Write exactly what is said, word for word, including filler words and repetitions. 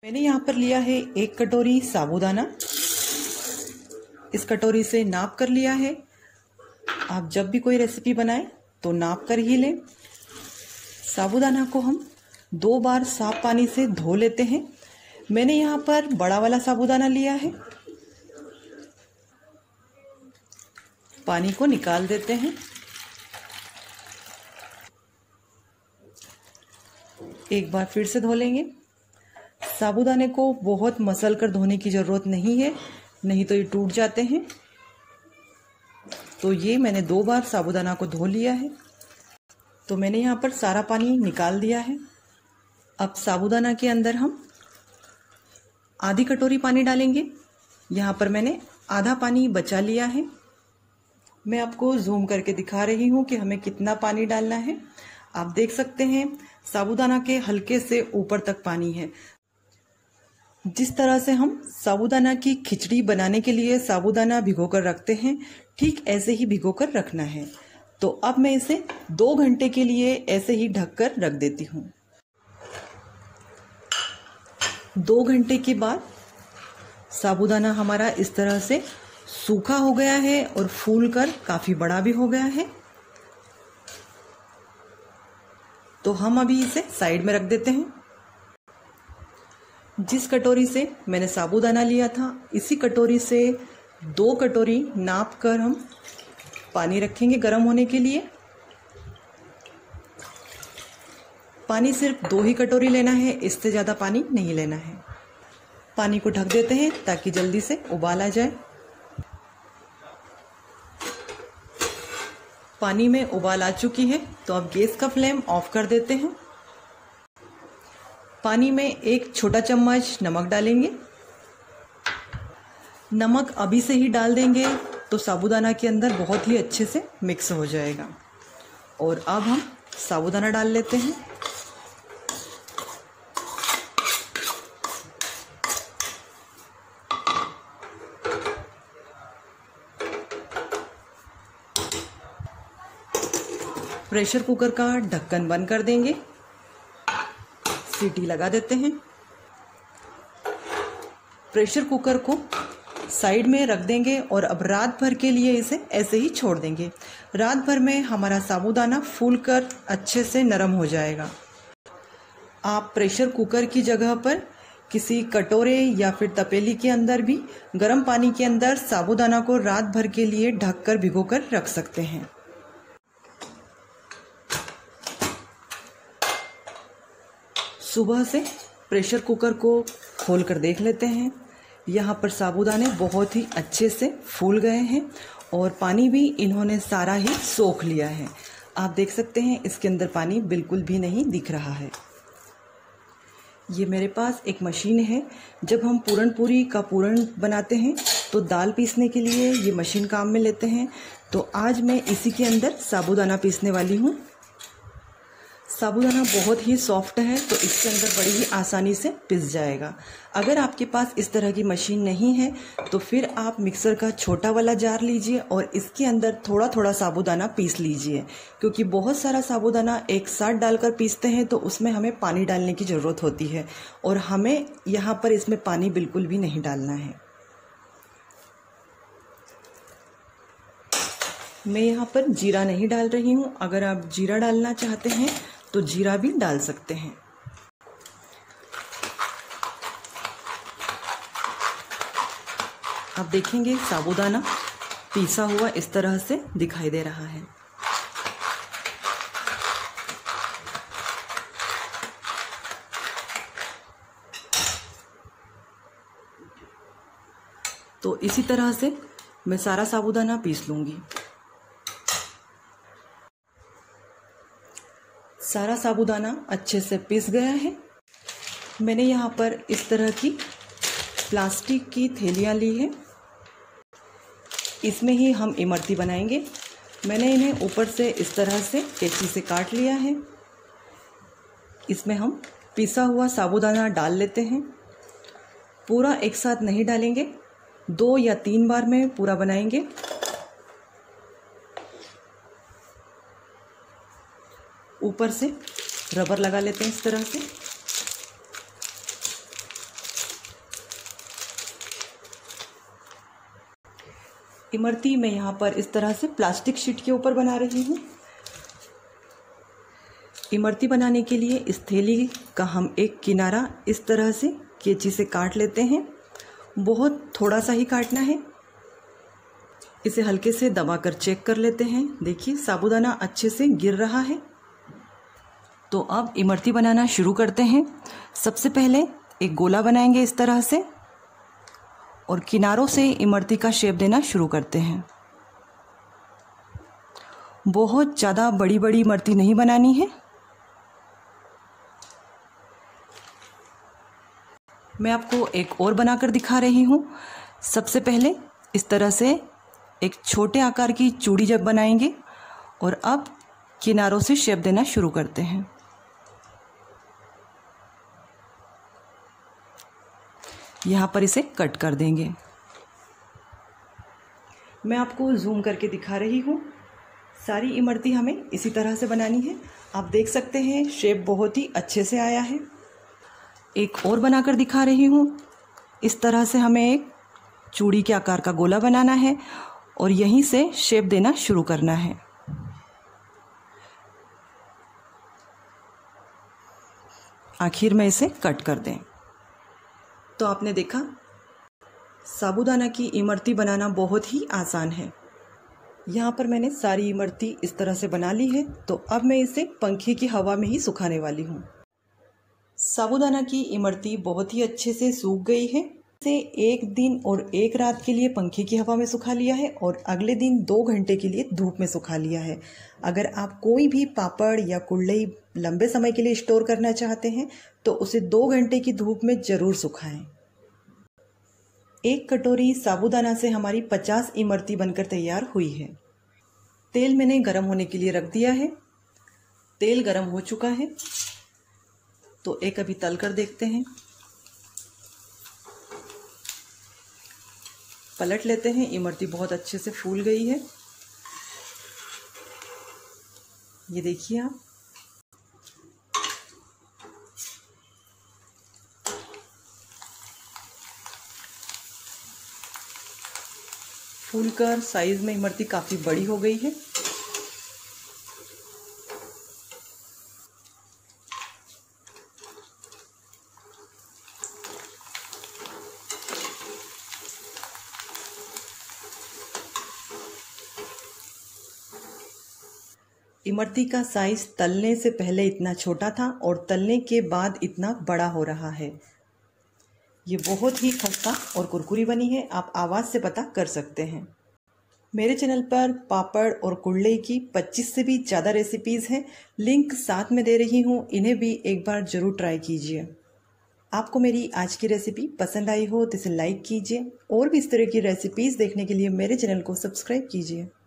मैंने यहाँ पर लिया है एक कटोरी साबूदाना। इस कटोरी से नाप कर लिया है। आप जब भी कोई रेसिपी बनाएं तो नाप कर ही लें। साबूदाना को हम दो बार साफ पानी से धो लेते हैं। मैंने यहाँ पर बड़ा वाला साबूदाना लिया है। पानी को निकाल देते हैं। एक बार फिर से धो लेंगे। साबूदाने को बहुत मसल कर धोने की ज़रूरत नहीं है, नहीं तो ये टूट जाते हैं। तो ये मैंने दो बार साबूदाना को धो लिया है। तो मैंने यहाँ पर सारा पानी निकाल दिया है। अब साबूदाना के अंदर हम आधी कटोरी पानी डालेंगे। यहाँ पर मैंने आधा पानी बचा लिया है। मैं आपको जूम करके दिखा रही हूँ कि हमें कितना पानी डालना है। आप देख सकते हैं साबूदाना के हल्के से ऊपर तक पानी है। जिस तरह से हम साबूदाना की खिचड़ी बनाने के लिए साबूदाना भिगोकर रखते हैं, ठीक ऐसे ही भिगोकर रखना है। तो अब मैं इसे दो घंटे के लिए ऐसे ही ढककर रख देती हूँ। दो घंटे के बाद साबूदाना हमारा इस तरह से सूखा हो गया है और फूलकर काफ़ी बड़ा भी हो गया है। तो हम अभी इसे साइड में रख देते हैं। जिस कटोरी से मैंने साबूदाना लिया था, इसी कटोरी से दो कटोरी नाप कर हम पानी रखेंगे गर्म होने के लिए। पानी सिर्फ दो ही कटोरी लेना है, इससे ज़्यादा पानी नहीं लेना है। पानी को ढक देते हैं ताकि जल्दी से उबाल आ जाए। पानी में उबाल आ चुकी है, तो अब गैस का फ्लेम ऑफ कर देते हैं। पानी में एक छोटा चम्मच नमक डालेंगे। नमक अभी से ही डाल देंगे तो साबूदाना के अंदर बहुत ही अच्छे से मिक्स हो जाएगा। और अब हम साबूदाना डाल लेते हैं। प्रेशर कुकर का ढक्कन बंद कर देंगे। सीटी लगा देते हैं। प्रेशर कुकर को साइड में रख देंगे और अब रात भर के लिए इसे ऐसे ही छोड़ देंगे। रात भर में हमारा साबूदाना फूलकर अच्छे से नरम हो जाएगा। आप प्रेशर कुकर की जगह पर किसी कटोरे या फिर तपेली के अंदर भी गर्म पानी के अंदर साबूदाना को रात भर के लिए ढककर भिगोकर रख सकते हैं। सुबह से प्रेशर कुकर को खोल कर देख लेते हैं। यहाँ पर साबूदाने बहुत ही अच्छे से फूल गए हैं और पानी भी इन्होंने सारा ही सोख लिया है। आप देख सकते हैं इसके अंदर पानी बिल्कुल भी नहीं दिख रहा है। ये मेरे पास एक मशीन है। जब हम पूरन पूरी का पूरन बनाते हैं तो दाल पीसने के लिए ये मशीन काम में लेते हैं। तो आज मैं इसी के अंदर साबूदाना पीसने वाली हूँ। साबूदाना बहुत ही सॉफ्ट है तो इसके अंदर बड़ी ही आसानी से पिस जाएगा। अगर आपके पास इस तरह की मशीन नहीं है तो फिर आप मिक्सर का छोटा वाला जार लीजिए और इसके अंदर थोड़ा थोड़ा साबूदाना पीस लीजिए, क्योंकि बहुत सारा साबूदाना एक साथ डालकर पीसते हैं तो उसमें हमें पानी डालने की ज़रूरत होती है और हमें यहाँ पर इसमें पानी बिल्कुल भी नहीं डालना है। मैं यहाँ पर जीरा नहीं डाल रही हूँ। अगर आप जीरा डालना चाहते हैं तो जीरा भी डाल सकते हैं। आप देखेंगे साबूदाना पीसा हुआ इस तरह से दिखाई दे रहा है। तो इसी तरह से मैं सारा साबूदाना पीस लूंगी। सारा साबूदाना अच्छे से पिस गया है। मैंने यहाँ पर इस तरह की प्लास्टिक की थैलियाँ ली है। इसमें ही हम इमरती बनाएंगे। मैंने इन्हें ऊपर से इस तरह से कैंची से काट लिया है। इसमें हम पिसा हुआ साबूदाना डाल लेते हैं। पूरा एक साथ नहीं डालेंगे, दो या तीन बार में पूरा बनाएंगे। ऊपर से रबर लगा लेते हैं इस तरह से। इमरती मैं यहाँ पर इस तरह से प्लास्टिक शीट के ऊपर बना रही हूँ। इमरती बनाने के लिए इस थैली का हम एक किनारा इस तरह से कैंची से काट लेते हैं। बहुत थोड़ा सा ही काटना है। इसे हल्के से दबाकर चेक कर लेते हैं। देखिए साबूदाना अच्छे से गिर रहा है। तो अब इमरती बनाना शुरू करते हैं। सबसे पहले एक गोला बनाएंगे इस तरह से और किनारों से इमरती का शेप देना शुरू करते हैं। बहुत ज़्यादा बड़ी बड़ी इमरती नहीं बनानी है। मैं आपको एक और बनाकर दिखा रही हूँ। सबसे पहले इस तरह से एक छोटे आकार की चूड़ी जब बनाएंगे और अब किनारों से शेप देना शुरू करते हैं। यहाँ पर इसे कट कर देंगे। मैं आपको जूम करके दिखा रही हूँ। सारी इमरती हमें इसी तरह से बनानी है। आप देख सकते हैं शेप बहुत ही अच्छे से आया है। एक और बनाकर दिखा रही हूँ। इस तरह से हमें एक चूड़ी के आकार का गोला बनाना है और यहीं से शेप देना शुरू करना है। आखिर में इसे कट कर दें। तो आपने देखा साबूदाना की इमरती बनाना बहुत ही आसान है। यहाँ पर मैंने सारी इमरती इस तरह से बना ली है। तो अब मैं इसे पंखे की हवा में ही सुखाने वाली हूँ। साबूदाना की इमरती बहुत ही अच्छे से सूख गई है। इसे एक दिन और एक रात के लिए पंखे की हवा में सुखा लिया है और अगले दिन दो घंटे के लिए धूप में सुखा लिया है। अगर आप कोई भी पापड़ या कुल्हड़ी लंबे समय के लिए स्टोर करना चाहते हैं तो उसे दो घंटे की धूप में ज़रूर सुखाएं। एक कटोरी साबूदाना से हमारी पचास इमरती बनकर तैयार हुई है। तेल मैंने गर्म होने के लिए रख दिया है। तेल गर्म हो चुका है तो एक अभी तल कर देखते हैं। पलट लेते हैं। इमरती बहुत अच्छे से फूल गई है। ये देखिए आप। फूलकर साइज में इमरती काफ़ी बड़ी हो गई है। इमरती का साइज तलने से पहले इतना छोटा था और तलने के बाद इतना बड़ा हो रहा है। ये बहुत ही खस्ता और कुरकुरी बनी है। आप आवाज़ से पता कर सकते हैं। मेरे चैनल पर पापड़ और कुल्हड़ी की पच्चीस से भी ज़्यादा रेसिपीज़ हैं। लिंक साथ में दे रही हूँ। इन्हें भी एक बार ज़रूर ट्राई कीजिए। आपको मेरी आज की रेसिपी पसंद आई हो तो इसे लाइक कीजिए और भी इस तरह की रेसिपीज़ देखने के लिए मेरे चैनल को सब्सक्राइब कीजिए।